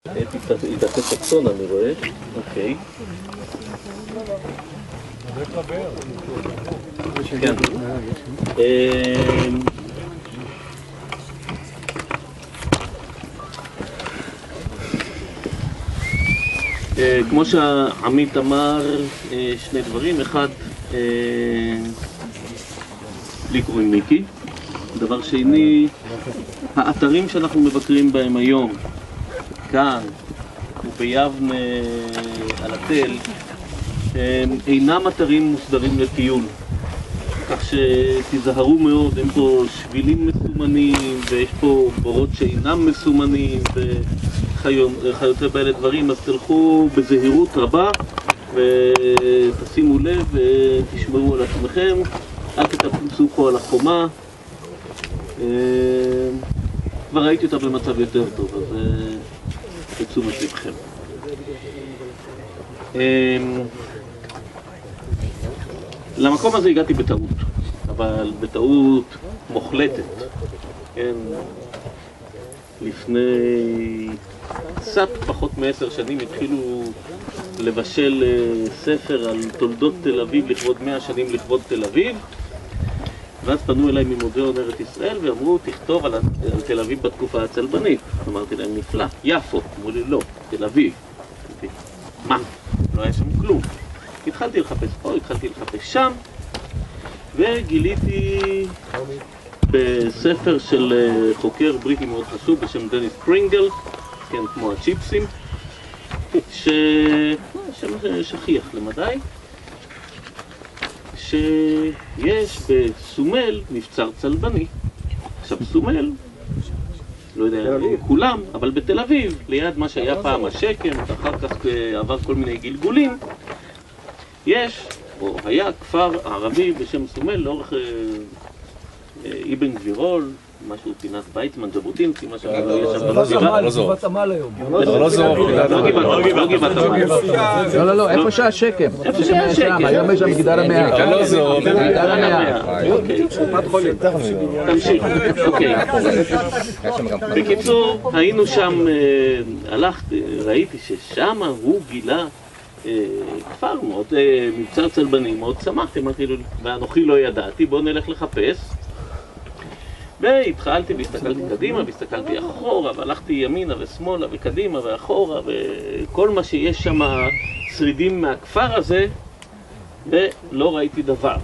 התעשה סקסון, אני רואה. אוקיי. כן. כמו שעמית אמר, שני דברים. אחד, לי קוראים מיקי. דבר שני, האתרים שאנחנו מבקרים בהם היום, כאן וביבנה על התל, אינם אתרים מוסדרים לטיול. כך שתיזהרו מאוד, אין פה שבילים מסומנים ויש פה בורות שאינם מסומנים וכיוצא באלה דברים, אז תלכו בזהירות רבה ותשימו לב ותשמרו על עצמכם, אל תטפסו פה על החומה. כבר ראיתי אותה במצב יותר טוב, אז תשומת לבכם. למקום הזה הגעתי בטעות, אבל בטעות מוחלטת. כן, לפני קצת פחות מ10 שנים התחילו לבשל ספר על תולדות תל אביב לכבוד 100 שנים לכבוד תל אביב, ואז פנו אליי ממוזיאון ארץ ישראל ואמרו, תכתוב על תל אביב בתקופה הצלבנית. אמרתי להם, נפלא, יפו. אמרו לי, לא, תל אביב. מה? לא היה שם כלום. התחלתי לחפש פה, התחלתי לחפש שם, וגיליתי בספר של חוקר בריטי מאוד חשוב בשם דניס פרינגל, כן, כמו הצ'יפסים, שם שכיח למדי, שיש בסומל מבצר צלבני. עכשיו סומל, לא יודע כולם, אבל בתל אביב, ליד מה שהיה פעם השקם, ואחר כך עבר כל מיני גלגולים, יש, או היה כפר ערבי בשם סומל לאורך אבן גבירול, משהו פינת ויצמן, ז'בוטינסקי, מה שהיה גבעת עמל היום. לא גבעת עמל. לא, איפה שהשקם. איפה שהשקם. היום יש שם מגדל המאה. מגדל המאה. תמשיך. אוקיי. בקיצור, היינו שם, הלכתי, ראיתי ששם הוא גילה כפר מאוד, מבצר צלבני, מאוד שמחתי, אמרתי לו, ואנוכי לא ידעתי, בואו נלך לחפש. והתחלתי והסתכלתי קדימה והסתכלתי אחורה והלכתי ימינה ושמאלה וקדימה ואחורה וכל מה שיש שם שרידים מהכפר הזה, ולא ראיתי דבר.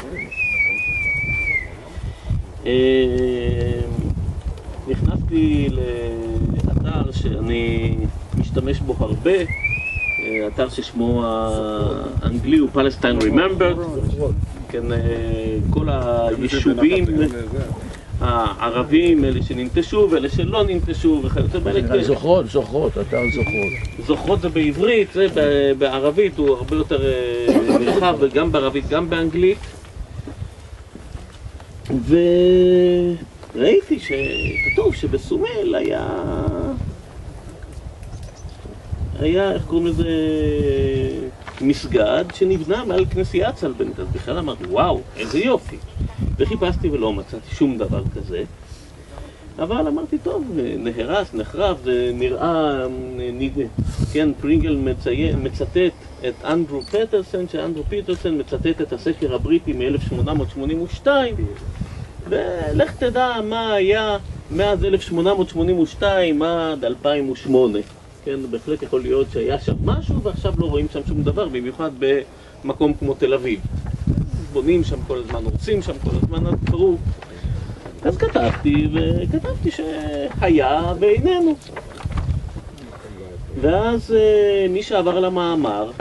נכנסתי לאתר שאני משתמש בו הרבה, אתר ששמו האנגלי הוא Palestine Remembered, כן, כל היישובים הערבים, אלה שננטשו ואלה שלא ננטשו וכיוצא באלה. זוכרות, אתר זוכרות. זוכרות זה בעברית, זה בערבית הוא הרבה יותר נרחב, גם בערבית גם באנגלית. וראיתי שכתוב שבסומל היה, איך קוראים לזה, מסגד שנבנה מעל כנסיית צלבנית. אז בכלל אמרתי, וואו, איזה יופי. וחיפשתי ולא מצאתי שום דבר כזה. אבל אמרתי, טוב, נהרס, נחרב, זה נראה, כן, פרינגל מצטט את אנדרו פיטרסן, שאנדרו פיטרסן מצטט את הסקר הבריטי מ-1882, ולך תדע מה היה מאז 1882 עד 2008. כן, בהחלט יכול להיות שהיה שם משהו ועכשיו לא רואים שם שום דבר, במיוחד במקום כמו תל אביב. בונים שם כל הזמן, הורסים שם כל הזמן, אז קרו. אז כתבתי שהיה בעינינו. ואז מי שעבר על המאמר,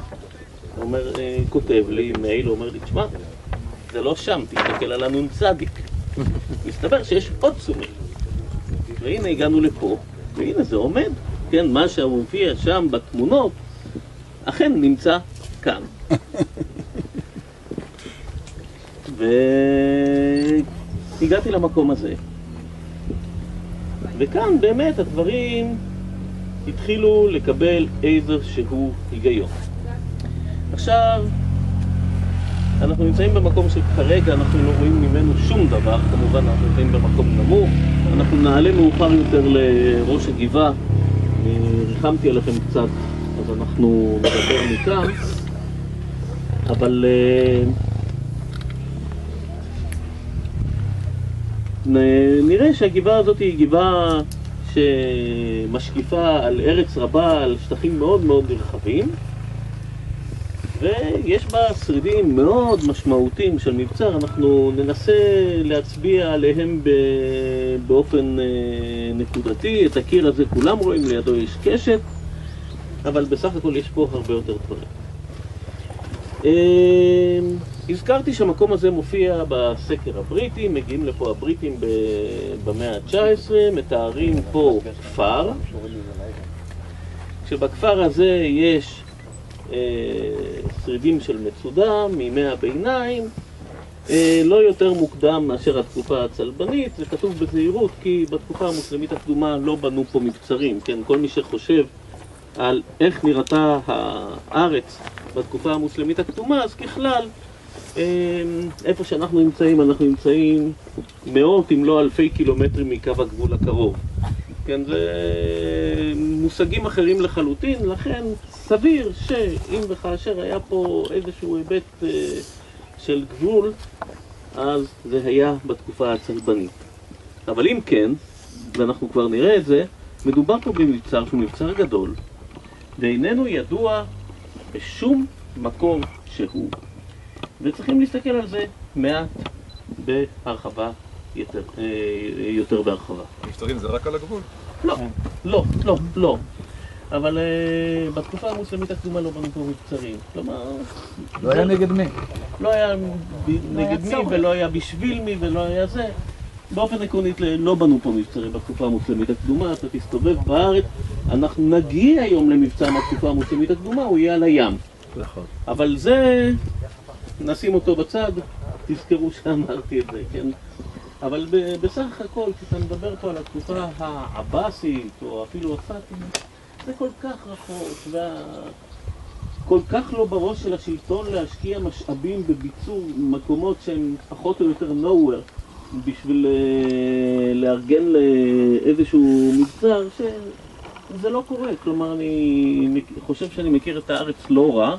כותב לי מייל, אומר לי, תשמע, זה לא שם, תסתכל על הנון צדיק. מסתבר שיש עוד סומל. והנה הגענו לפה, והנה זה עומד. כן, מה שמופיע שם בתמונות, אכן נמצא כאן. והגעתי למקום הזה. וכאן באמת הדברים התחילו לקבל איזשהו היגיון. עכשיו, אנחנו נמצאים במקום שכרגע אנחנו לא רואים ממנו שום דבר, כמובן אנחנו נמצאים במקום נמוך, אנחנו נעלה מאוחר יותר לראש הגבעה אני ריחמתי עליכם קצת, אז אנחנו נדבר מכאן, אבל נראה שהגבעה הזאת היא גבעה שמשקיפה על ארץ רבה, על שטחים מאוד מאוד נרחבים, ויש בה שרידים מאוד משמעותיים של מבצר. אנחנו ננסה להצביע עליהם באופן נקודתי. את הקיר הזה כולם רואים, לידו יש קשת, אבל בסך הכל יש פה הרבה יותר דברים. הזכרתי שהמקום הזה מופיע בסקר הבריטי, מגיעים לפה הבריטים במאה ה-19, מתארים פה כפר, כשבכפר הזה יש שרידים של מצודה מימי הביניים, לא יותר מוקדם מאשר התקופה הצלבנית. זה כתוב בזהירות כי בתקופה המוסלמית הקדומה לא בנו פה מבצרים, כן? כל מי שחושב על איך נראתה הארץ בתקופה המוסלמית הקדומה, אז ככלל איפה שאנחנו נמצאים, אנחנו נמצאים מאות אם לא אלפי קילומטרים מקו הגבול הקרוב. כן, זה מושגים אחרים לחלוטין, לכן סביר שאם וכאשר היה פה איזשהו היבט של גבול, אז זה היה בתקופה הצלבנית. אבל אם כן, ואנחנו כבר נראה את זה, מדובר פה במבצר שהוא מבצר גדול, ואיננו ידוע בשום מקום שהוא. וצריכים להסתכל על זה מעט בהרחבה, יותר בהרחבה. מבצרים זה רק על הגבול? לא. אבל בתקופה המוסלמית הקדומה לא בנו פה מבצרים. כלומר, לא היה נגד מי? לא היה נגד מי ולא היה בשביל מי ולא היה זה. באופן עקרונית לא בנו פה מבצרים בתקופה המוסלמית הקדומה. אתה תסתובב בארץ, אנחנו נגיע היום למבצע מהתקופה המוסלמית הקדומה, הוא יהיה על הים. נכון. אבל זה, נשים אותו בצד, תזכרו שאמרתי את זה, כן? אבל בסך הכל, כשאתה מדבר פה על התקופה העבאסית, או אפילו הפאטימית, זה כל כך רחוק, כל כך לא בראש של השלטון להשקיע משאבים בביצור מקומות שהם פחות או יותר nowhere, בשביל לארגן לאיזשהו מבצר, שזה לא קורה. כלומר, אני חושב שאני מכיר את הארץ לא רע,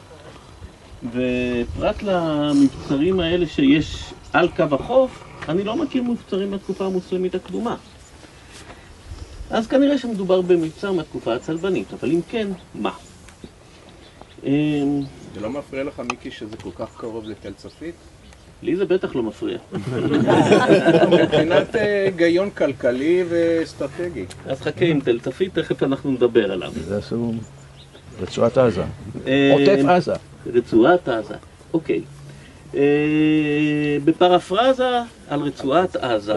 ופרט למבצרים האלה שיש על קו החוף, אני לא מכיר מבצרים מהתקופה המוסלמית הקדומה. אז כנראה שמדובר במבצר מהתקופה הצלבנית, אבל אם כן, מה? זה לא מפריע לך, מיקי, שזה כל כך קרוב לתל צפית? לי זה בטח לא מפריע. מבחינת היגיון כלכלי ואסטרטגי. אז חכה עם תל צפית, תכף אנחנו נדבר עליו. זה עשו רצועת עזה. עוטף עזה. רצועת עזה, אוקיי. בפרפרזה על רצועת עזה,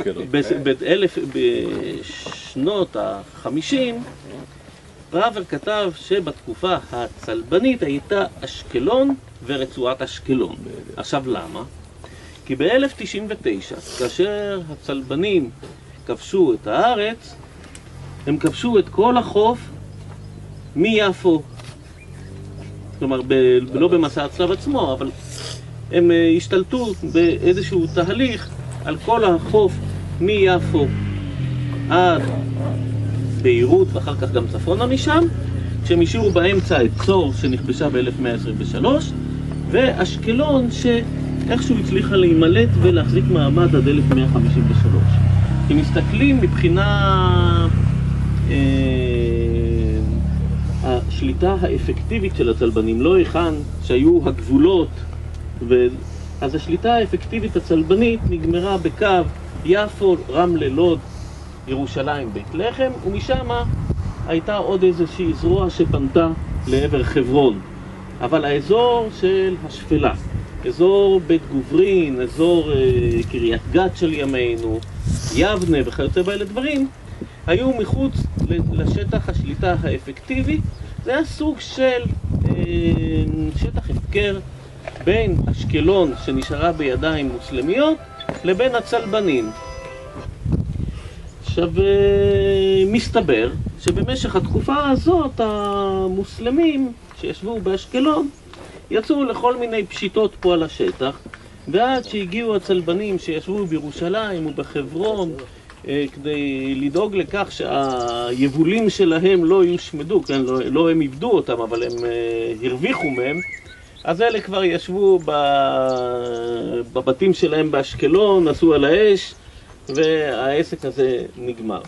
בשנות ה-50, פראוור כתב שבתקופה הצלבנית הייתה אשקלון ורצועת אשקלון. עכשיו למה? כי ב-1099, כאשר הצלבנים כבשו את הארץ, הם כבשו את כל החוף מיפו. כלומר, לא במסע הצלב עצמו, אבל הם השתלטו באיזשהו תהליך על כל החוף מיפו עד ביירות ואחר כך גם צפונה משם, כשהם השאירו באמצע את צור שנכבשה ב-1123 ואשקלון שאיכשהו הצליחה להימלט ולהחזיק מעמד עד 1153. אם מסתכלים מבחינה השליטה האפקטיבית של הצלבנים, לא היכן שהיו הגבולות, אז השליטה האפקטיבית הצלבנית נגמרה בקו יפו, רמלה, לוד, ירושלים, בית לחם, ומשם הייתה עוד איזושהי זרוע שפנתה לעבר חברון. אבל האזור של השפלה, אזור בית גוברין, אזור קריית גת של ימינו, יבנה וכיוצא באלה דברים, היו מחוץ לשטח השליטה האפקטיבי. זה היה סוג של שטח הפקר בין אשקלון שנשארה בידיים מוסלמיות לבין הצלבנים. עכשיו, מסתבר שבמשך התקופה הזאת המוסלמים שישבו באשקלון יצאו לכל מיני פשיטות פה על השטח, ועד שהגיעו הצלבנים שישבו בירושלים ובחברון כדי לדאוג לכך שהיבולים שלהם לא יושמדו, כן? לא הם איבדו אותם, אבל הם הרוויחו מהם. אז אלה כבר ישבו בבתים שלהם באשקלון, נסו על האש, והעסק הזה נגמר.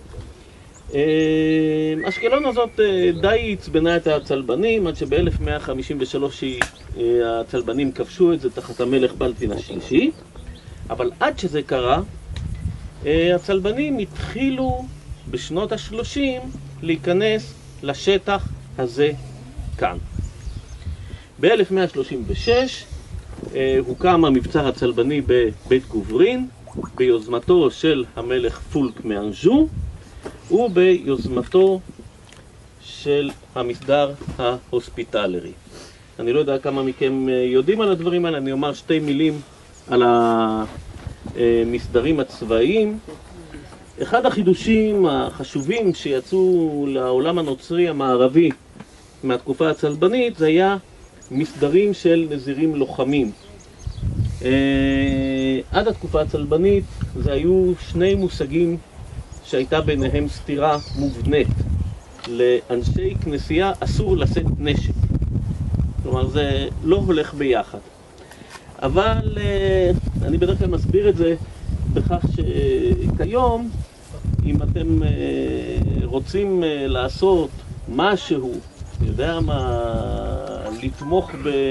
אשקלון הזאת די עצבנה את הצלבנים, עד שב-1153 הצלבנים כבשו את זה תחת המלך בלטין השלישי. אבל עד שזה קרה, הצלבנים התחילו בשנות ה-30 להיכנס לשטח הזה כאן. ב-1136 הוקם המבצר הצלבני בבית גוברין, ביוזמתו של המלך פולק מאנז'ו, וביוזמתו של המסדר ההוספיטלרי. אני לא יודע כמה מכם יודעים על הדברים האלה, אני אומר שתי מילים על המסדרים הצבאיים. אחד החידושים החשובים שיצאו לעולם הנוצרי המערבי מהתקופה הצלבנית זה היה מסדרים של נזירים לוחמים. עד התקופה הצלבנית זה היו שני מושגים שהייתה ביניהם סתירה מובנית. לאנשי כנסייה אסור לשאת נשק. כלומר, זה לא הולך ביחד. אבל אני בדרך כלל מסביר את זה בכך שכיום, אם אתם רוצים לעשות משהו, יודע מה, לתמוך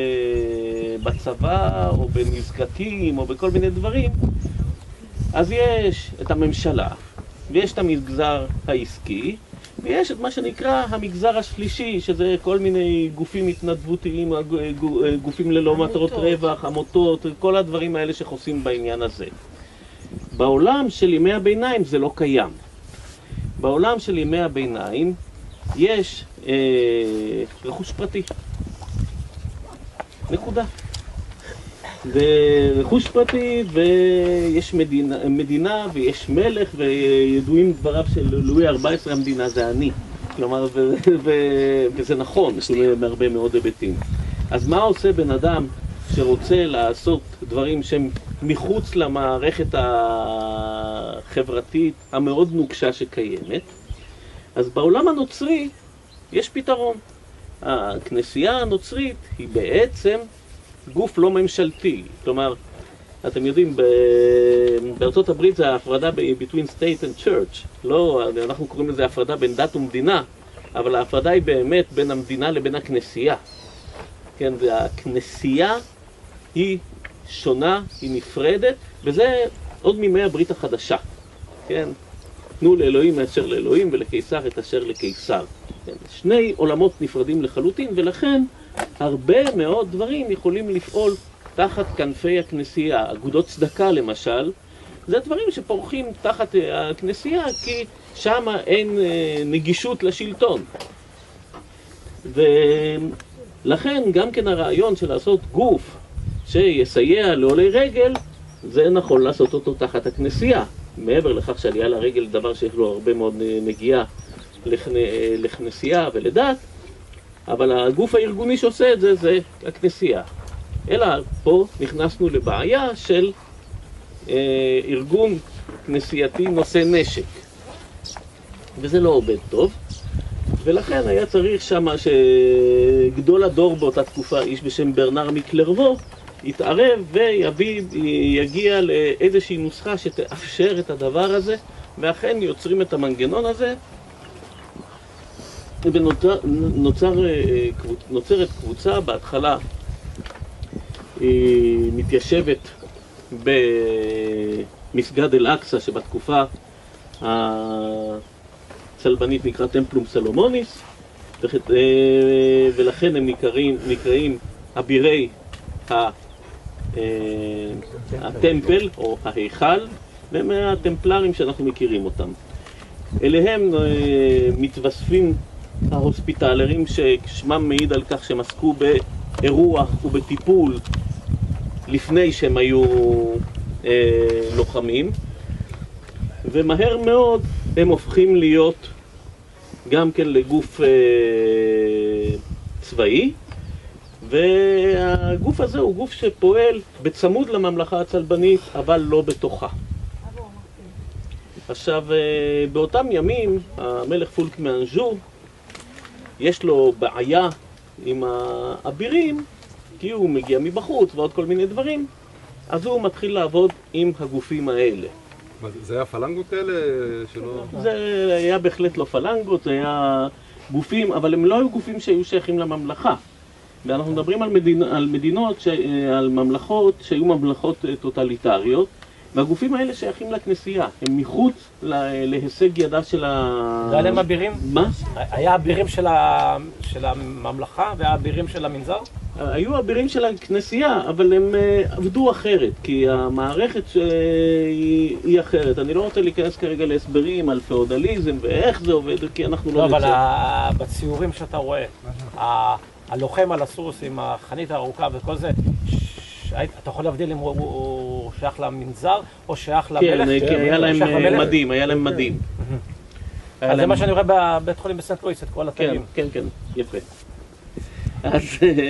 בצבא או בנזקקים או בכל מיני דברים, אז יש את הממשלה, ויש את המגזר העסקי, ויש את מה שנקרא המגזר השלישי, שזה כל מיני גופים התנדבותיים, גופים ללא מטרות רווח, עמותות, כל הדברים האלה שחוסים בעניין הזה. בעולם של ימי הביניים זה לא קיים. בעולם של ימי הביניים יש רכוש פרטי. נקודה. ורכוש פרטי, ויש מדינה ויש מלך, וידועים דבריו של לואי ה-14, המדינה זה אני. כלומר, וזה נכון, מהרבה מאוד היבטים. אז מה עושה בן אדם שרוצה לעשות דברים שהם מחוץ למערכת החברתית המאוד נוקשה שקיימת? אז בעולם הנוצרי יש פתרון. הכנסייה הנוצרית היא בעצם גוף לא ממשלתי. כלומר, אתם יודעים, בארצות הברית זה ההפרדה between state and church. לא, אנחנו קוראים לזה הפרדה בין דת ומדינה, אבל ההפרדה היא באמת בין המדינה לבין הכנסייה. כן, והכנסייה היא שונה, היא נפרדת, וזה עוד מימי הברית החדשה. כן, תנו לאלוהים אשר לאלוהים ולקיסר את אשר לקיסר. כן, שני עולמות נפרדים לחלוטין, ולכן הרבה מאוד דברים יכולים לפעול תחת כנפי הכנסייה. אגודות צדקה למשל, זה דברים שפורחים תחת הכנסייה, כי שם אין נגישות לשלטון. ולכן גם כן הרעיון של לעשות גוף שיסייע לעולי רגל, זה נכון לעשות אותו תחת הכנסייה. מעבר לכך שעלייה לרגל דבר שיש לו הרבה מאוד נגיעה לכנסייה ולדת, אבל הגוף הארגוני שעושה את זה, זה הכנסייה. אלא פה נכנסנו לבעיה של ארגון כנסייתי נושא נשק. וזה לא עובד טוב, ולכן היה צריך שמה שגדול הדור באותה תקופה, איש בשם ברנר מקלרוו, יתערב ויגיע לאיזושהי נוסחה שתאפשר את הדבר הזה, ואכן יוצרים את המנגנון הזה, ונוצרת קבוצה. בהתחלה היא מתיישבת במסגד אל-אקצא, שבתקופה הצלבנית נקרא טמפלום סלומוניס, ולכן הם נקראים אבירי הטמפל או ההיכל, והם הטמפלרים שאנחנו מכירים אותם. אליהם מתווספים ההוספיטלרים, ששמם מעיד על כך שהם עסקו באירוח ובטיפול לפני שהם היו לוחמים, ומהר מאוד הם הופכים להיות גם כן לגוף צבאי, והגוף הזה הוא גוף שפועל בצמוד לממלכה הצלבנית, אבל לא בתוכה. עכשיו, באותם ימים, המלך פולק מאנז'ו, יש לו בעיה עם האבירים, כי הוא מגיע מבחוץ ועוד כל מיני דברים, אז הוא מתחיל לעבוד עם הגופים האלה. זה היה פלנגות כאלה שלא... זה היה בהחלט לא פלנגות, זה היה גופים, אבל הם לא היו גופים שהיו שייכים לממלכה. ואנחנו מדברים על מדינות, על ממלכות שהיו ממלכות טוטליטריות, והגופים האלה שייכים לכנסייה, הם מחוץ להישג ידה של ה... זה היה להם אבירים? מה? היה אבירים של הממלכה והיה אבירים של המנזר? היו אבירים של הכנסייה, אבל הם עבדו אחרת, כי המערכת היא אחרת. אני לא רוצה להיכנס כרגע להסברים על פאודליזם ואיך זה עובד, כי אנחנו לא... לא, אבל בציורים שאתה רואה, הלוחם על הסוס עם החנית הארוכה וכל זה, אתה יכול להבדיל אם הוא שייך למנזר או שייך למלך? כן, היה להם מדים, היה להם מדים. אז זה מה שאני רואה בבית חולים בסנט לואיס, את כל התאים. כן, כן, יפה. אז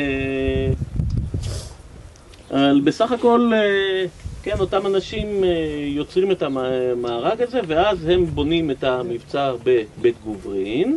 בסך הכל, כן, אותם אנשים יוצרים את המארג הזה, ואז הם בונים את המבצר בבית גוברין.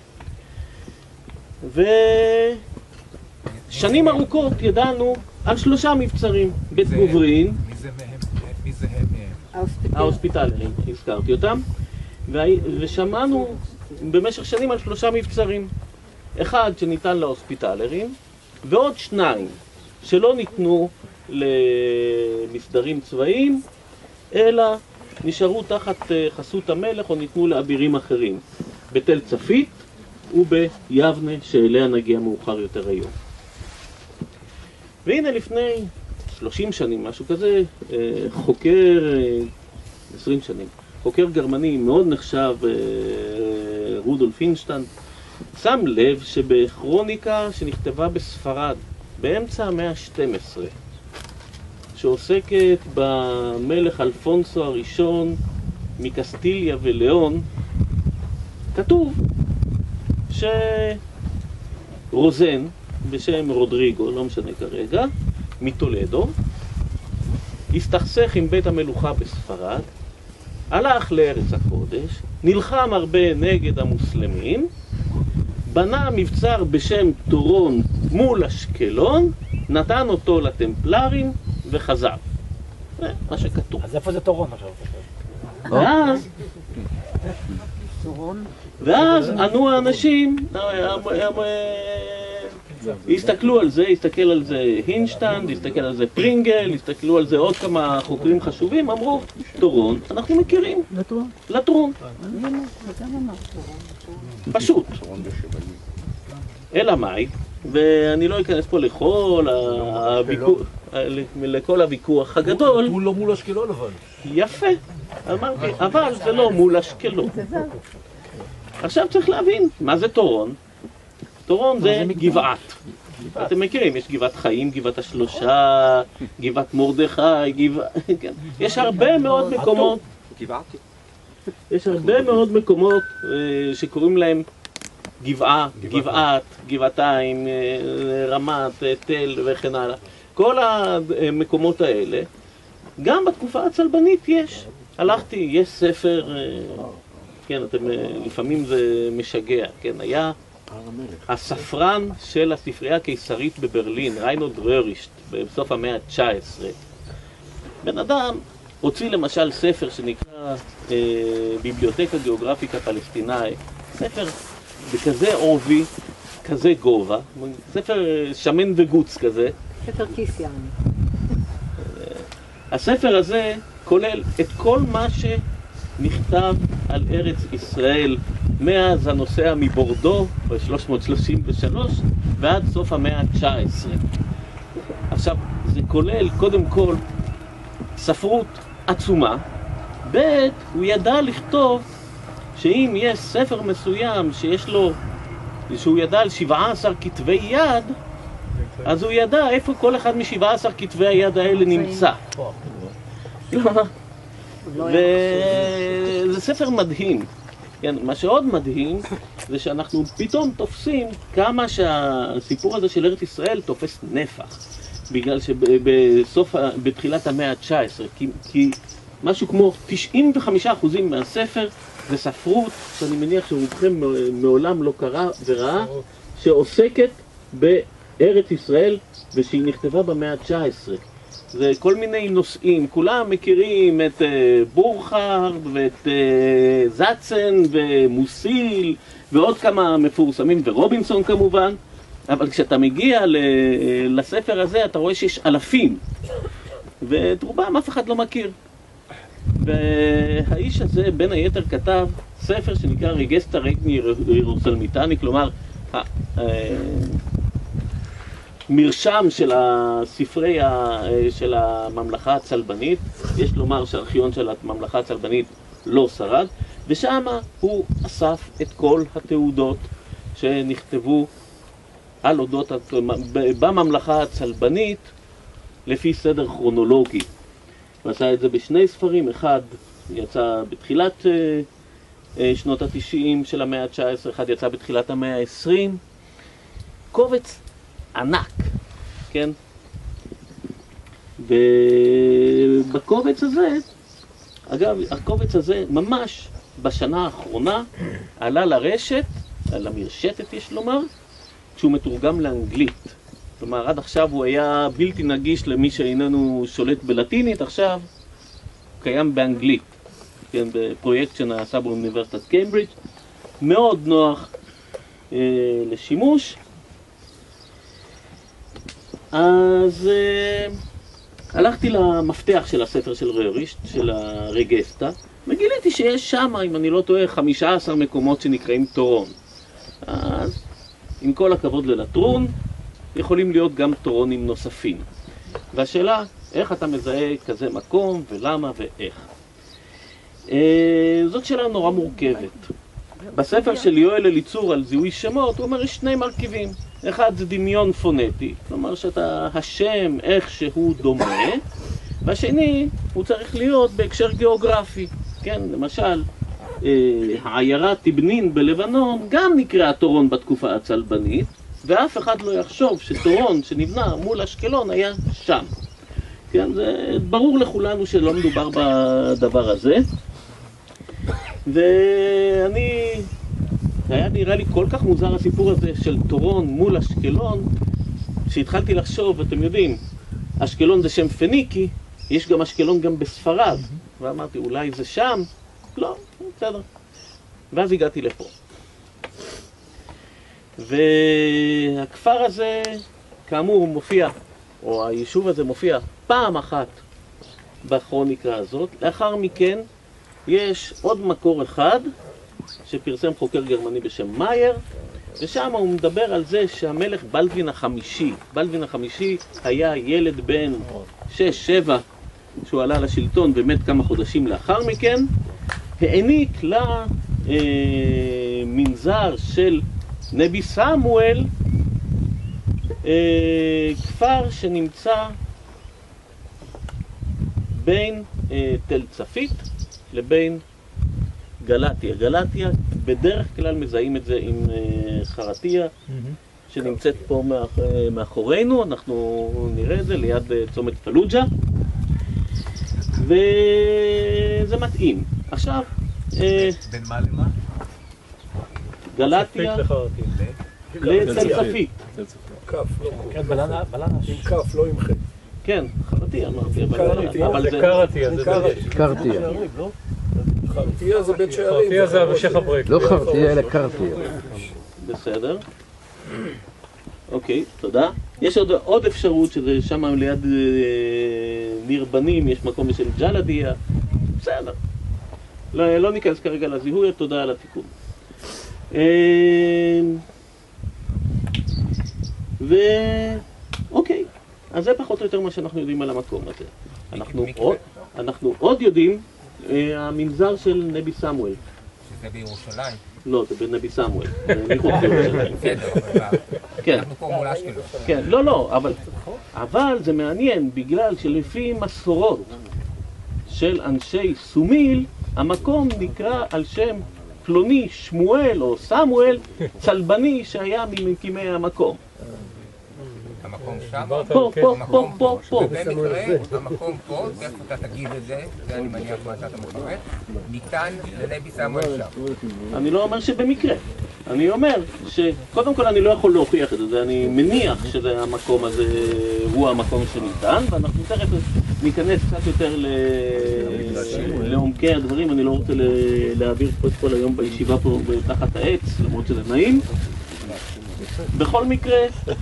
ושנים ארוכות ידענו על 3 מבצרים, בית גוברין. מי זה הם? ההוספיטלרים, הזכרתי אותם. ושמענו במשך שנים על 3 מבצרים. אחד שניתן להוספיטלרים, ועוד 2 שלא ניתנו למסדרים צבאיים, אלא נשארו תחת חסות המלך או ניתנו לאבירים אחרים, בתל צפית וביבנה, שאליה נגיע מאוחר יותר היום. והנה לפני 30 שנים, משהו כזה, חוקר, 20 שנים, חוקר גרמני מאוד נחשב, רודולף הינשטיין, שם לב שבכרוניקה שנכתבה בספרד באמצע המאה ה-12, שעוסקת במלך אלפונסו הראשון מקסטיליה ולאון, כתוב שרוזן בשם רודריגו, לא משנה כרגע, מטולדו, הסתכסך עם בית המלוכה בספרד, הלך לארץ הקודש, נלחם הרבה נגד המוסלמים, בנה מבצר בשם טורון מול אשקלון, נתן אותו לטמפלרים וחזר. זה מה שכתוב. אז איפה זה טורון עכשיו? ואז ענו האנשים, הסתכלו על זה, הסתכל על זה הינשטיין, הסתכל על זה פרינגל, הסתכלו על זה עוד כמה חוקרים חשובים, אמרו, טורון, אנחנו מכירים. לטרון. פשוט. אלא מאי, ואני לא אכנס פה לכל הוויכוח הגדול. הוא לא מול אשקלון אבל. יפה, אמרתי, אבל זה לא מול אשקלון. עכשיו צריך להבין, מה זה טורון? טורון זה גבעת. אתם מכירים, יש גבעת חיים, גבעת השלושה, גבעת מרדכי, יש הרבה מאוד מקומות. יש הרבה מאוד מקומות שקוראים להם גבעה, גבעת, גבעתיים, רמת, תל וכן הלאה. כל המקומות האלה, גם בתקופה הצלבנית יש. הלכתי, יש ספר, כן, לפעמים זה משגע, כן, היה הספרן של הספרייה הקיסרית בברלין, ריינולד ררישט, בסוף המאה ה-19. בן אדם הוציא למשל ספר שנקרא ביבליותקה גיאוגרפיקה פלסטינאי, ספר בכזה עובי, כזה גובה, ספר שמן וגוץ כזה. ספר קיסיאן. הספר הזה כולל את כל מה שנכתב על ארץ ישראל מאז הנוסע מבורדו ב-333 ועד סוף המאה ה-19. עכשיו, זה כולל קודם כל ספרות עצומה, ב' הוא ידע לכתוב שאם יש ספר מסוים שהוא ידע על 17 כתבי יד, אז הוא ידע איפה כל אחד מ-17 כתבי היד האלה נמצא. וזה ספר מדהים. מה שעוד מדהים זה שאנחנו פתאום תופסים כמה שהסיפור הזה של ארץ ישראל תופס נפח. בגלל שבתחילת המאה ה-19, כי משהו כמו 95% מהספר זה ספרות, שאני מניח שרובכם מעולם לא קרא וראה, שעוסקת בארץ ישראל ושהיא נכתבה במאה ה-19. זה כל מיני נושאים, כולם מכירים את בורחרד ואת זצן ומוסיל ועוד כמה מפורסמים ורובינסון כמובן, אבל כשאתה מגיע לספר הזה אתה רואה שיש אלפים ואת רובם אף אחד לא מכיר. והאיש הזה בין היתר כתב ספר שנקרא רגסטה רגני ירוסלמיתני, כלומר מרשם של הספרי של הממלכה הצלבנית. יש לומר שהארכיון של הממלכה הצלבנית לא שרד, ושם הוא אסף את כל התעודות שנכתבו על אודות בממלכה הצלבנית לפי סדר כרונולוגי. הוא עשה את זה בשני ספרים, אחד יצא בתחילת שנות ה-90 של המאה ה-19, אחד יצא בתחילת המאה ה-20. קובץ ענק, כן? ובקובץ הזה, אגב, הקובץ הזה ממש בשנה האחרונה עלה לרשת, על המרשתת יש לומר, כשהוא מתורגם לאנגלית. כלומר, עד עכשיו הוא היה בלתי נגיש למי שאיננו שולט בלטינית, עכשיו הוא קיים באנגלית, כן, בפרויקט שנעשה באוניברסיטת קיימברידג', מאוד נוח לשימוש. אז הלכתי למפתח של הספר של ריורישט, של הרגסטה, וגיליתי שיש שם, אם אני לא טועה, 15 מקומות שנקראים תורון. אז עם כל הכבוד ללטרון, יכולים להיות גם תורונים נוספים. והשאלה, איך אתה מזהה כזה מקום, ולמה ואיך? זאת שאלה נורא מורכבת. בספר של יואל אליצור על זיהוי שמות, הוא אומר, יש שני מרכיבים. אחד זה דמיון פונטי, כלומר שאתה השם איך שהוא דומה, והשני הוא צריך להיות בהקשר גיאוגרפי. כן, למשל, העיירה תיבנין בלבנון גם נקראה תורון בתקופה הצלבנית, ואף אחד לא יחשוב שתורון שנבנה מול אשקלון היה שם. כן, זה ברור לכולנו שלא מדובר בדבר הזה. היה נראה לי כל כך מוזר הסיפור הזה של תורון מול אשקלון, שהתחלתי לחשוב, אתם יודעים, אשקלון זה שם פניקי, יש גם אשקלון גם בספרד, ואמרתי אולי זה שם, לא, בסדר. ואז הגעתי לפה. והכפר הזה, כאמור, מופיע, או היישוב הזה מופיע פעם אחת בכרוניקה הזאת. לאחר מכן יש עוד מקור אחד שפרסם חוקר גרמני בשם מאייר, ושם הוא מדבר על זה שהמלך בלדווין החמישי, בלדווין החמישי היה ילד בן 6-7 שהוא עלה לשלטון ומת כמה חודשים לאחר מכן, העניק למנזר של נבי סמואל כפר שנמצא בין תל צפית לבין גלטיה. גלטיה בדרך כלל מזהים את זה עם חרטיה שנמצאת פה מאחורינו, אנחנו נראה את זה ליד צומת פלוג'ה, וזה מתאים. עכשיו בין מה למה? גלטיה לתל צפית. כף, לא קור. כן, בלנה. עם כף, לא עם חטא. כן, חרטיה אמרתי, אבל זה קרטיה, זה קרטיה. חרטיה זה בית שערים. חרטיה זה המשך הברק. לא חרטיה, אלא קרטיה. בסדר. אוקיי, תודה. יש עוד אפשרות שזה שם ליד ניר בנים, יש מקום בשם ג'לדיה. בסדר. לא ניכנס כרגע לזיהוי, תודה על התיקון. אוקיי, אז זה פחות או יותר מה שאנחנו יודעים על המקום הזה. אנחנו עוד יודעים המנזר של נבי סמואל. שזה בירושלים. לא, זה בנבי סמואל. מחוץ לירושלים. כן. אנחנו פה מול אשקלון. כן, לא, אבל זה מעניין בגלל שלפי מסורות של אנשי סומיל, המקום נקרא על שם פלוני שמואל או סמואל צלבני שהיה ממקימי המקום. המקום שם? פה. במקרה, המקום פה, תכף אתה תגיד את זה, זה אני מניח מה שאתה מכוון, ניתן ללוי סמואל שם. אני לא אומר שבמקרה. אני אומר שקודם כל אני לא יכול להוכיח את זה, אני מניח שזה המקום הזה, הוא המקום שניתן, ואנחנו תכף ניכנס קצת יותר לעומקי הדברים. אני לא רוצה להעביר פה את כל היום בישיבה פה תחת העץ, למרות שזה נעים. בכל מקרה,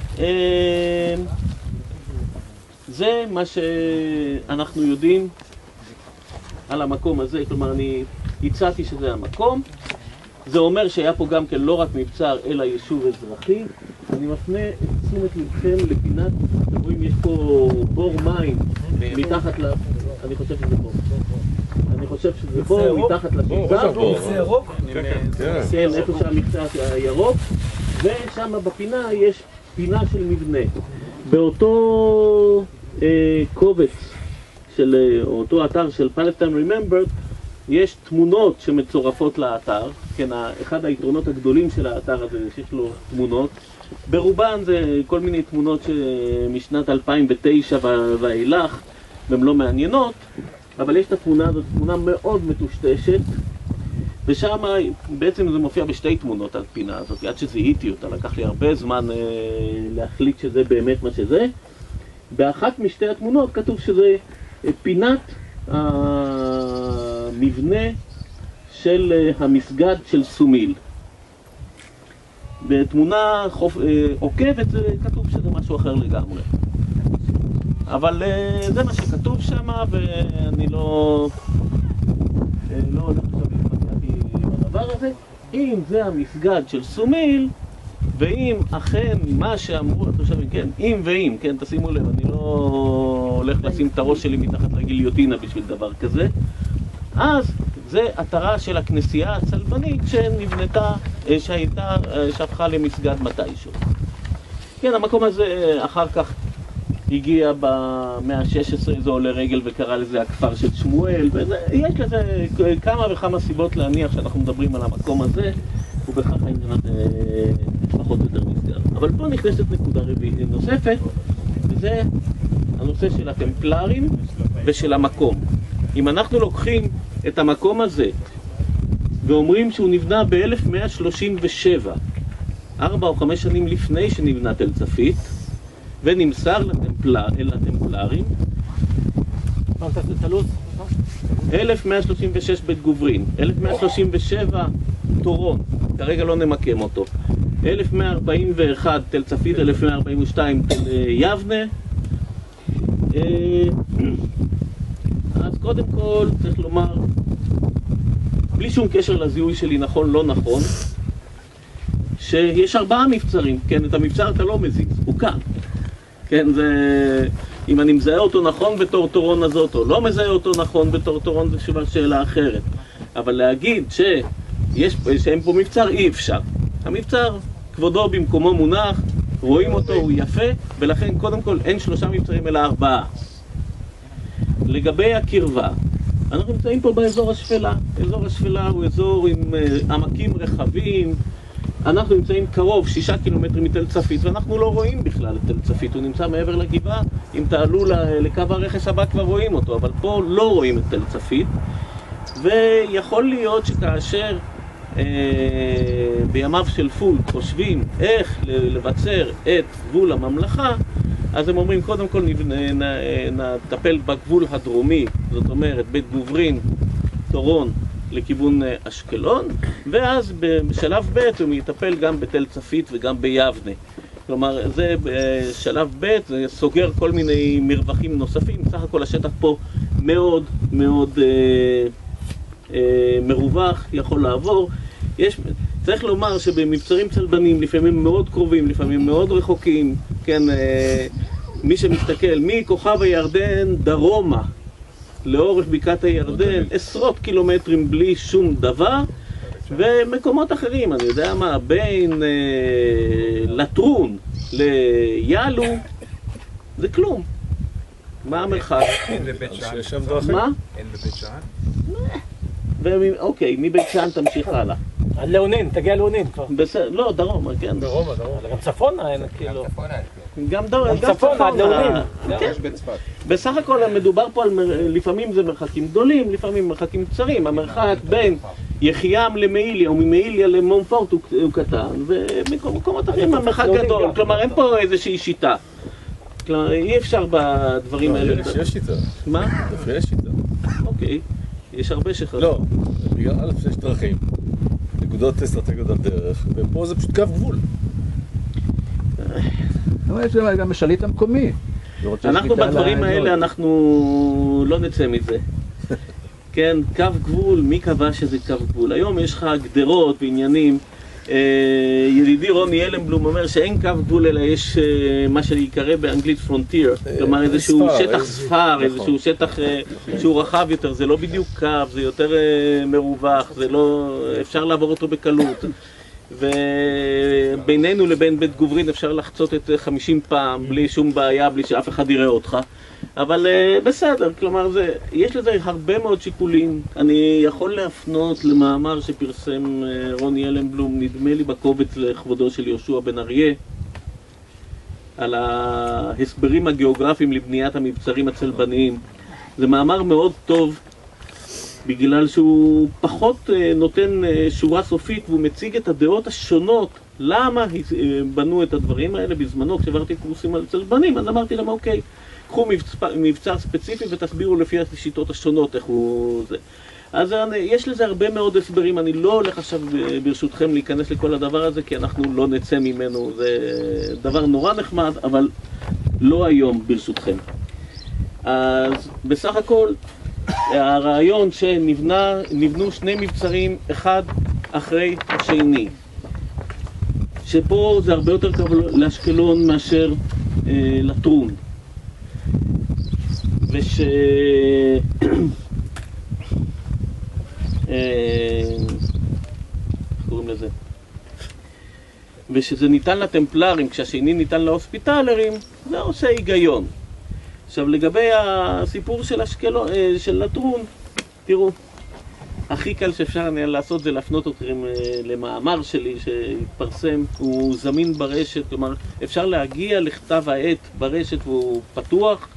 זה מה שאנחנו יודעים על המקום הזה, כלומר אני הצעתי שזה המקום. זה אומר שהיה פה גם כן לא רק מבצר אלא יישוב אזרחי. אני מפנה את תשומת לבכם לפינת, אתם רואים יש פה בור מים מתחת אני חושב שזה בור. אני חושב שזה בור מתחת לשבצר. זה ירוק? כן, איפה שהמקצוע הירוק. ושם בפינה יש פינה של מבנה. באותו קובץ של אותו אתר של Palestine Remembered יש תמונות שמצורפות לאתר. כן, אחד היתרונות הגדולים של האתר הזה שיש לו תמונות. ברובן זה כל מיני תמונות משנת 2009 ואילך, והן לא מעניינות, אבל יש את התמונה הזאת, תמונה מאוד מטושטשת, ושם בעצם זה מופיע בשתי תמונות על פינה הזאת, עד שזיהיתי אותה, לקח לי הרבה זמן להחליט שזה באמת מה שזה. באחת משתי התמונות כתוב שזה פינת המבנה של המסגד של סומיל. בתמונה עוקבת זה כתוב שזה משהו אחר לגמרי. אבל זה מה שכתוב שם, ואני לא הולך עכשיו להתמקח עם הדבר הזה. אם זה המסגד של סומיל, ואם אכן מה שאמרו התושבים, כן, אם ואם, כן, תשימו לב, אני לא הולך לשים את הראש שלי מתחת לגיליוטינה בשביל דבר כזה, אז זה אתרה של הכנסייה הצלבנית שנבנתה, שהפכה למסגד מתישהו. כן, המקום הזה אחר כך הגיע במאה ה-16, זה עולה רגל וקרא לזה הכפר של שמואל, ויש לזה כמה וכמה סיבות להניח שאנחנו מדברים על המקום הזה, ובכך העניין פחות או יותר נסגר. אבל פה נכנסת נקודה נוספת, וזה הנושא של הטמפלרים ושל המקום. אם אנחנו לוקחים את המקום הזה ואומרים שהוא נבנה ב-1137, 4 או 5 שנים לפני שנבנה תל צפית, ונמסר לטמפלרים, 1136 בית גוברין, 1137 תורון, כרגע לא נמקם אותו, 1141 תל צפית, 1142 תל יבנה. אז קודם כל צריך לומר, בלי שום קשר לזיהוי שלי נכון לא נכון, שיש 4 מבצרים. כן, את המבצר אתה לא מזיז, הוא כאן. כן, זה, אם אני מזהה אותו נכון בתור תורון הזאת או לא מזהה אותו נכון בתור תורון, זה שאלה אחרת. אבל להגיד שאין פה מבצר, אי אפשר. המבצר כבודו במקומו מונח, רואים אותו, הוא יפה, ולכן קודם כל אין 3 מבצרים אלא 4. לגבי הקרבה, אנחנו נמצאים פה באזור השפלה. אזור השפלה הוא אזור עם עמקים רחבים. אנחנו נמצאים קרוב 6 קילומטרים מתל צפית, ואנחנו לא רואים בכלל את תל צפית. הוא נמצא מעבר לגבעה. אם תעלו לקו הרכס הבא כבר רואים אותו, אבל פה לא רואים את תל צפית. ויכול להיות שכאשר בימיו של פולק חושבים איך לבצר את גבול הממלכה, אז הם אומרים קודם כל נטפל בגבול הדרומי, זאת אומרת בית גוברין, תורון לכיוון אשקלון, ואז בשלב ב' הוא יטפל גם בתל צפית וגם ביבנה. כלומר זה בשלב ב' זה סוגר כל מיני מרווחים נוספים. סך הכל השטח פה מאוד מאוד מרווח, יכול לעבור. צריך לומר שבמבצרים צלבנים לפעמים מאוד קרובים, לפעמים מאוד רחוקים, כן, מי שמסתכל מכוכב הירדן דרומה לאורך בקעת הירדן, עשרות קילומטרים בלי שום דבר, ומקומות אחרים, אני יודע מה, בין לטרון ליאלו, זה כלום. מה המרחק? אין בבית שאן. מה? אין בבית שאן? אוקיי, מבית שאן תמשיך הלאה. עד לאונין, תגיע לאונין כבר. בסדר, לא, דרומה, כן. דרומה. גם צפונה אין, כאילו. צפונה אין כלום. גם צפון עד נעורים. כן. יש בצפת. בסך הכל מדובר פה על לפעמים זה מרחקים גדולים, לפעמים מרחקים קצרים. המרחק בין יחיעם למעיליה או ממעיליה למונפורט הוא קטן, ובמקומות אחרים המרחק גדול. כלומר, אין פה איזושהי שיטה. כלומר, אי אפשר בדברים האלה. יש שיטה. מה? דווקא יש שיטה. אוקיי. יש הרבה שחררים. לא, בגלל א' יש דרכים. נקודות אסטרטגיות על דרך, ופה זה פשוט קו גבול. יש גם השליט המקומי. אנחנו בדברים האלה, אנחנו לא נצא מזה. כן, קו גבול, מי קבע שזה קו גבול? היום יש לך גדרות ועניינים. ידידי רוני אלנבלום אומר שאין קו גבול אלא יש מה שיקרא באנגלית פרונטיר, כלומר איזשהו שטח ספר, איזשהו שטח שהוא רחב יותר, זה לא בדיוק קו, זה יותר מרווח, זה לא, אפשר לעבור אותו בקלות, ובינינו לבין בית גוברין אפשר לחצות את 50 פעם בלי שום בעיה, בלי שאף אחד יראה אותך. אבל בסדר, כלומר יש לזה הרבה מאוד שיקולים. אני יכול להפנות למאמר שפרסם רוני אלנבלום, נדמה לי בקובץ לכבודו של יהושע בן אריה, על ההסברים הגיאוגרפיים לבניית המבצרים הצלבניים. זה מאמר מאוד טוב, בגלל שהוא פחות נותן שורה סופית, והוא מציג את הדעות השונות, למה בנו את הדברים האלה. בזמנו כשעברתי קורסים על צלבנים, אז אמרתי להם, אוקיי, קחו מבצר ספציפי ותסבירו לפי השיטות השונות איך הוא זה. אז יש לזה הרבה מאוד הסברים, אני לא הולך עכשיו ברשותכם להיכנס לכל הדבר הזה, כי אנחנו לא נצא ממנו, זה דבר נורא נחמד, אבל לא היום ברשותכם. אז בסך הכל, הרעיון שנבנו שני מבצרים אחד אחרי השני, שפה זה הרבה יותר קרוב לאשקלון מאשר לטרון. קוראים לזה? ושזה ניתן לטמפלרים, כשהשני ניתן להוספיטלרים, זה עושה היגיון. עכשיו לגבי הסיפור של אשקלון, של לטרון, תראו, הכי קל שאפשר לעשות זה להפנות אתכם למאמר שלי שהתפרסם, הוא זמין ברשת, כלומר אפשר להגיע לכתב העת ברשת והוא פתוח.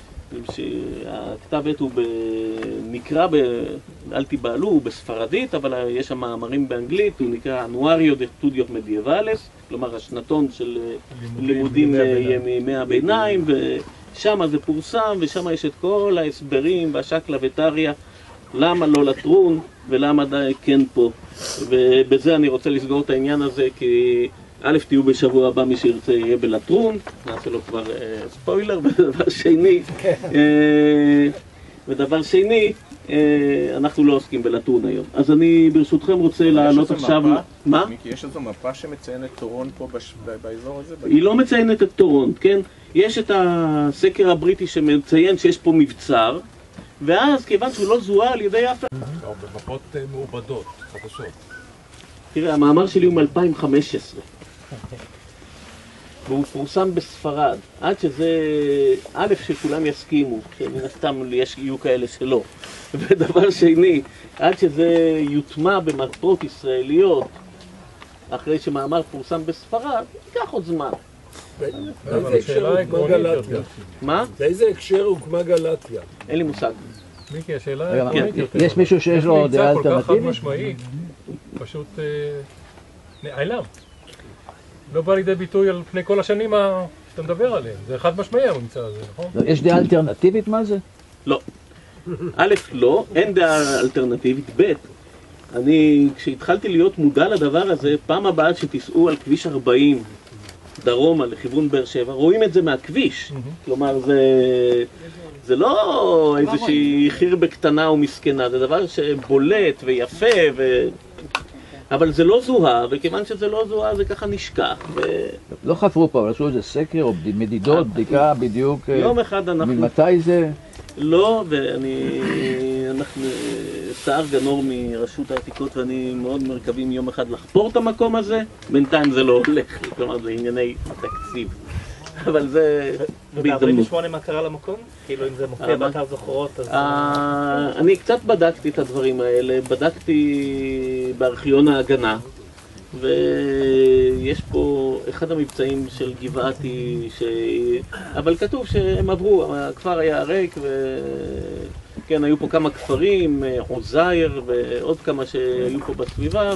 הכתב עת הוא נקרא, אל תיבהלו, הוא בספרדית, אבל יש שם מאמרים באנגלית, הוא נקרא אנואריו דה סטודיוס מדיאבלס, כלומר השנתון של לימודים מימי הביניים, ושם זה פורסם, ושם יש את כל ההסברים והשקלא וטריא, למה לא לטרון ולמה כן פה. ובזה אני רוצה לסגור את העניין הזה, כי א', תהיו בשבוע הבא, מי שירצה יהיה בלטרון, נעשה לו כבר ספוילר. ודבר שני, אנחנו לא עוסקים בלטרון היום. אז אני ברשותכם רוצה לעלות עכשיו... מה? מיקי, יש איזו מפה שמציינת טורון פה באזור הזה? היא לא מציינת את טורון, כן? יש את הסקר הבריטי שמציין שיש פה מבצר, ואז כיוון שהוא לא זוהה על ידי אף... במפות מעובדות, חדשות. תראה, המאמר שלי הוא מ-2015. והוא פורסם בספרד, עד שזה, א', שכולם יסכימו, שמן הסתם יהיו כאלה שלא. ודבר שני, עד שזה יוטמע במפות ישראליות, אחרי שמאמר פורסם בספרד, ייקח עוד זמן. באיזה הקשר הוקמה גלטיה? מה? באיזה הקשר הוקמה גלטיה? אין לי מושג. מיקי, השאלה... יש מישהו שיש לו דעה כל כך חד אלטרנטיבית? משמעי, פשוט נעלם. לא בא לידי ביטוי על פני כל השנים שאתה מדבר עליהם. זה חד משמעי הממצא הזה, נכון? יש דעה אלטרנטיבית מה זה? לא. א', לא, אין דעה אלטרנטיבית. ב', אני, כשהתחלתי להיות מודע לדבר הזה, פעם הבאה שתיסעו על כביש 40 דרומה לכיוון באר שבע, רואים את זה מהכביש. כלומר, זה לא איזושהי חירבה קטנה ומסכנה, זה דבר שבולט ויפה, אבל זה לא זוהה, וכיוון שזה לא זוהה זה ככה נשכח. לא חפרו פה, אבל עשו איזה סקר או מדידות, בדיקה בדיוק, יום אחד אנחנו... ממתי זה? לא, אנחנו, סער גנור מרשות העתיקות ואני מאוד מקווים יום אחד לחפור את המקום הזה, בינתיים זה לא הולך, כלומר זה ענייני תקציב. אבל זה בהזדמנות. וב-48 מה קרה למקום? כאילו אם זה מופיע באתר זוכרות אז... אני קצת בדקתי את הדברים האלה, בדקתי בארכיון ההגנה, ויש פה אחד המבצעים של גבעתי, אבל כתוב שהם עברו, הכפר היה ריק, וכן, היו פה כמה כפרים, עוזייר ועוד כמה שהיו פה בסביבה,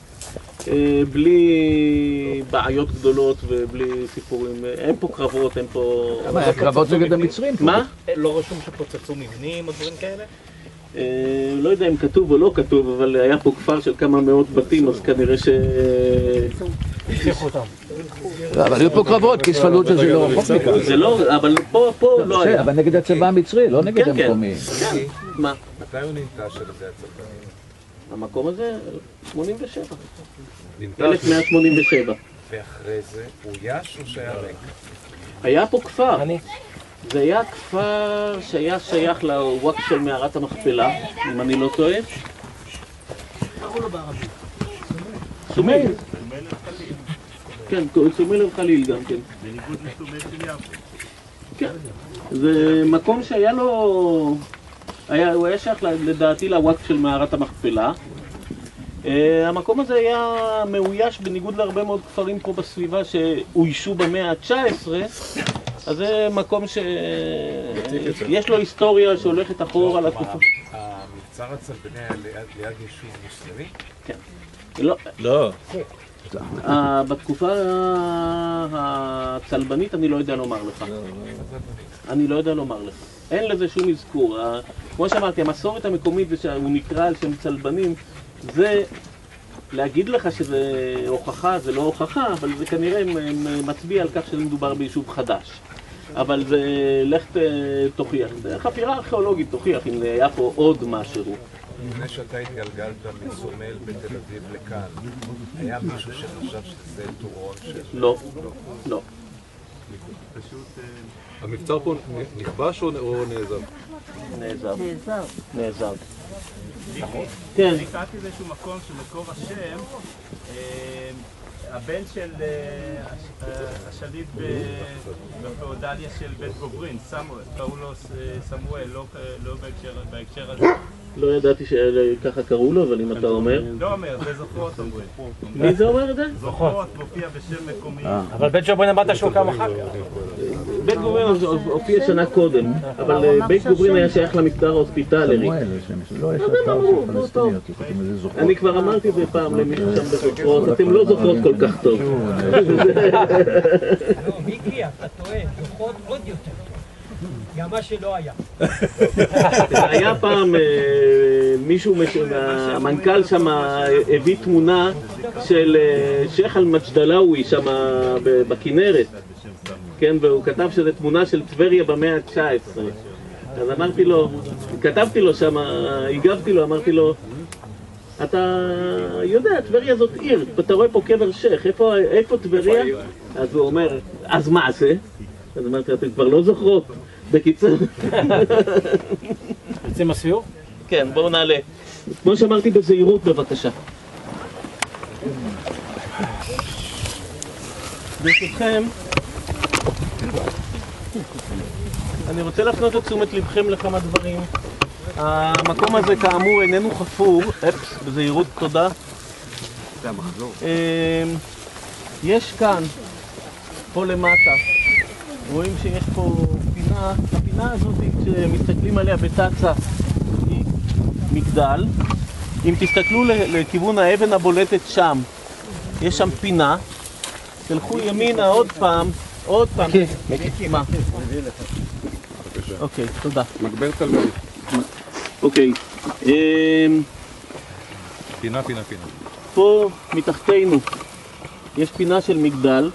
ובלי בעיות גדולות ובלי סיפורים, אין פה קרבות, אין פה... אבל היה קרבות נגד המצרים. מה? לא רשום שפוצצו מבנים או דברים כאלה? לא יודע אם כתוב או לא כתוב, אבל היה פה כפר של כמה מאות בתים, אז כנראה ש... הצליחו אותם. אבל היו פה קרבות, כי ספלוג'ה זה לא רחוק מכאן. זה לא, אבל פה לא היה. אבל נגד הצבא המצרי, לא נגד המקומי. כן, מה? מתי הוא ננטש על ידי הצלבנים? המקום הזה, 87. ננטש 1187. ואחרי זה הוא יש או שהיה ריק? היה פה כפר. אני. זה היה כפר שהיה שייך לוואקף של מערת המכפלה, אם אני לא טועה. קראו לו בערבית. סומייל. כן, סומייל אל-חליל גם כן. בניגוד לסומייל של יפו. כן. זה מקום שהיה לו... הוא היה שייך לדעתי לוואקף של מערת המכפלה. המקום הזה היה מאויש בניגוד להרבה מאוד כפרים פה בסביבה שאוישו במאה ה-19, אז זה מקום שיש לו היסטוריה שהולכת אחורה לתקופה. המבצר הצלבני היה ליד יישוב מוסלמי? כן. לא. בתקופה הצלבנית אני לא יודע לומר לך. אני לא יודע לומר לך. אין לזה שום אזכור. כמו שאמרתי, המסורת המקומית שהוא נקרא על שם צלבנים, זה להגיד לך שזה הוכחה, זה לא הוכחה, אבל זה כנראה מצביע על כך שזה מדובר ביישוב חדש. אבל זה לך תוכיח, זה חפירה ארכיאולוגית תוכיח אם היה פה עוד משהו. לפני שאתה התגלגלת מסומל בתל אביב לכאן, היה מישהו שחשב שזה טורון של... לא, לא. המבצר פה נכבש או נעזב? נעזב. כן. אני קראתי באיזשהו מקום שמקור השם, הבן של השליט בפאודליה של בית גוברין, קראו לו סמואל, לא בהקשר הזה. לא ידעתי שככה קראו לו, אבל אם אתה אומר... לא אומר, זה זוכרות אומרים. מי זה אומר את זה? זוכרות, מופיע בשם מקומי. אבל בית ג'וברין אמרת שהוא קם אחר כך. בית גוברין הופיע שנה קודם, אבל בית גוברין היה שייך למקטר ההוספיטלרי. אני כבר אמרתי את זה פעם למישהו שם בזוכרות, אתם לא זוכרות כל כך טוב. לא, מיקי, אתה טועה, זוכרות עוד יותר. גם מה שלא היה. היה פעם מישהו, המנכ"ל שם הביא תמונה של שייח אל-מג'דלאוי שם בכנרת, כן, והוא כתב שזה תמונה של טבריה במאה ה-19. אז אמרתי לו, כתבתי לו שם, הגבתי לו, אמרתי לו, אתה יודע, טבריה זאת עיר, אתה רואה פה קבר שייח, איפה טבריה? אז הוא אומר, אז מה זה? אז אמרתי, אתם כבר לא זוכרות. בקיצור. יוצאים הסיור? כן, בואו נעלה. כמו שאמרתי, בזהירות בבקשה. ברשותכם, אני רוצה להפנות את תשומת לבכם לכמה דברים. המקום הזה כאמור איננו חפור, בזהירות, תודה. יש כאן, פה למטה, רואים שיש פה פינה, הפינה הזאת כשמסתכלים עליה בטאצה היא מגדל. אם תסתכלו לכיוון האבן הבולטת שם, יש שם פינה, תלכו ימינה עוד פעם. מה? אוקיי, תודה. מגבר תלמדי. אוקיי. פינה. פה מתחתנו יש פינה של מגדל.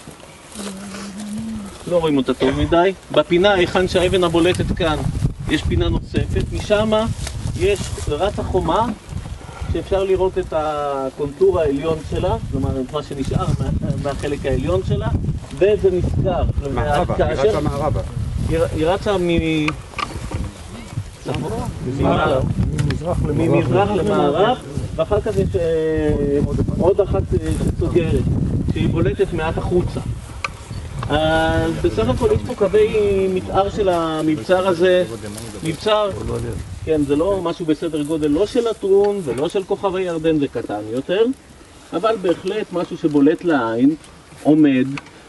לא רואים אותה טוב מדי. בפינה, היכן שהאבן הבולטת כאן, יש פינה נוספת. משם יש רץ החומה, שאפשר לראות את הקונטור העליון שלה, כלומר את מה שנשאר מהחלק העליון שלה, וזה נסגר. מערבה, היא רצה מערבה. היא רצה ממזרח למערב, ואחר כך יש עוד אחת שסוגרת, שהיא בולטת מעט החוצה. אז בסך הכל יש פה קווי מתאר של המבצר הזה, מבצר, כן, זה לא משהו בסדר גודל לא של לטרון ולא של כוכב הירדן, זה קטן יותר, אבל בהחלט משהו שבולט לעין, עומד.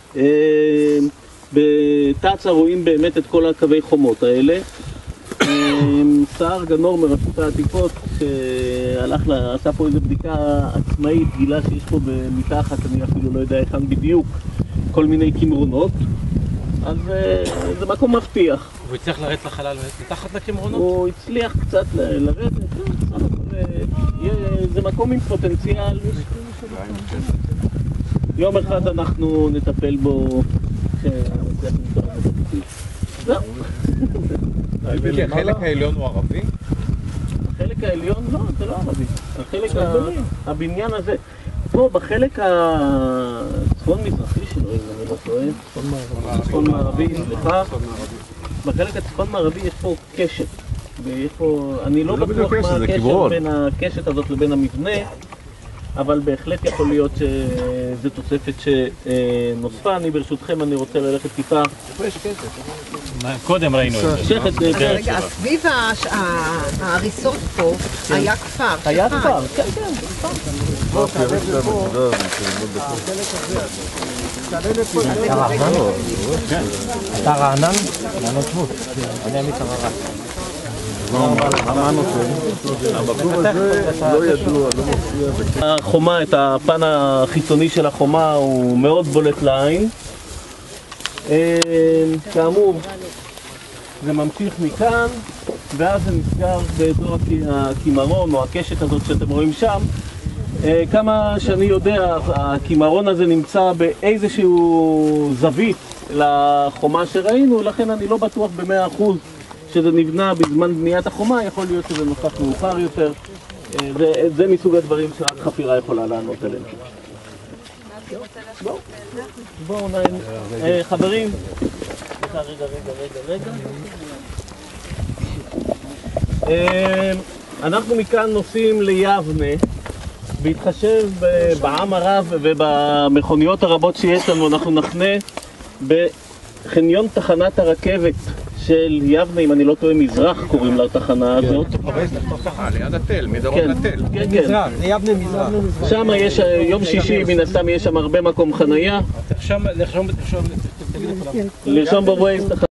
בתצ"א רואים באמת את כל הקווי חומות האלה. סער גנור מרשות העתיקות עשה פה איזו בדיקה עצמאית, גילה שיש פה מתחת, אני אפילו לא יודע היכן בדיוק, כל מיני כמרונות, אז זה מקום מבטיח. הוא הצליח לרדת לחלל מתחת לכמרונות? הוא הצליח קצת לרדת, זה מקום עם פוטנציאל. יום אחד אנחנו נטפל בו החלק העליון הוא ערבי? החלק העליון לא, זה לא ערבי. החלק הבניין הזה, פה בחלק הצפון-מזרחי שלו, אם אני לא טועה, צפון-מערבי, סליחה, בחלק הצפון-מערבי יש פה קשת. אני לא בטוח מה הקשר בין הקשת הזאת לבין המבנה, אבל בהחלט יכול להיות שזו תוספת שנוספה. אני ברשותכם, אני רוצה ללכת טיפה. קודם ראינו את זה. רגע, סביב ההריסות פה היה כפר. היה כפר, כן, כן. אתה רענן? רענן שבות. אני עמית הררה. המקום הזה לא ידוע, לא מופיע. החומה, את הפן החיצוני של החומה הוא מאוד בולט לעין. כאמור, זה ממשיך מכאן, ואז זה נסגר באזור הכימרון או הקשת הזאת שאתם רואים שם. כמה שאני יודע, הכימרון הזה נמצא באיזשהו זווית לחומה שראינו, לכן אני לא בטוח ב100% שזה נבנה בזמן בניית החומה, יכול להיות שזה נוסף מאוחר יותר. זה מסוג הדברים שרק חפירה יכולה לענות עליהם. בואו נעים. חברים, אנחנו מכאן נוסעים ליבנה, בהתחשב בעם הרב ובמכוניות הרבות שיש לנו, אנחנו נחנה בחניון תחנת הרכבת של יבנה, אם אני לא טועה, מזרח קוראים לתחנה הזאת. ליד התל, מדרום לתל. כן, כן. ליבנה מזרח. שם יש, יום שישי מן הסתם יש שם הרבה מקום חנייה. לרשום לרשום בווייז